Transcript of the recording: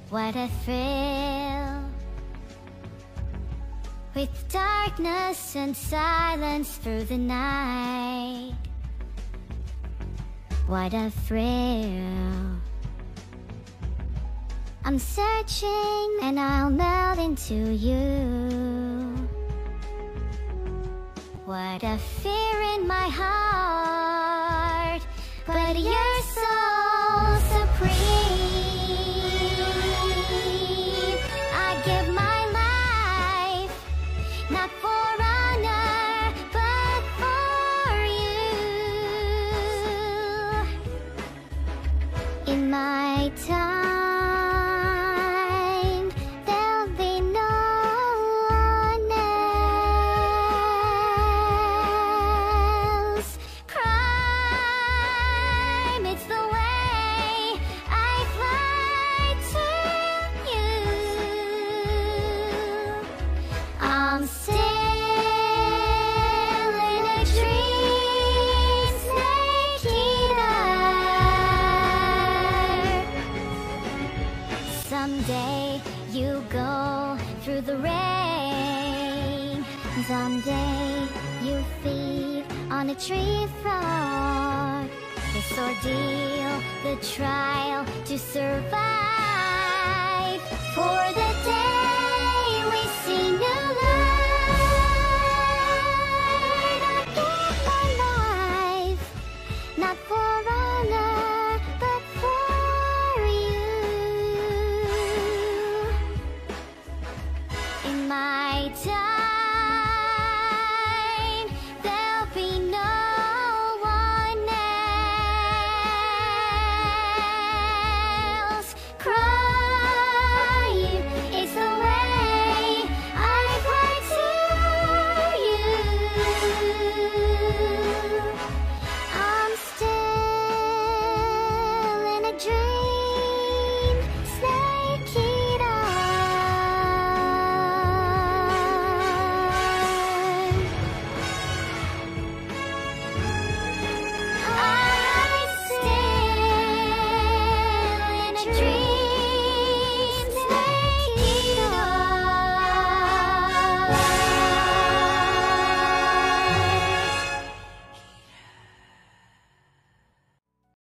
What a thrill, with darkness and silence through the night. What a thrill. I'm searching and I'll melt into you. What a fear in my heart, but you're so supreme. I give my life, not for honor, but for you. In my time, there'll be no one else. Crime, it's the way I fly to you. I'm still in a dream, snake eater. Someday you go through the rain. Someday you feed on a tree frog. This ordeal, the trial to survive. For the day we see new light, I give my life, not for honor, but for you. In my time,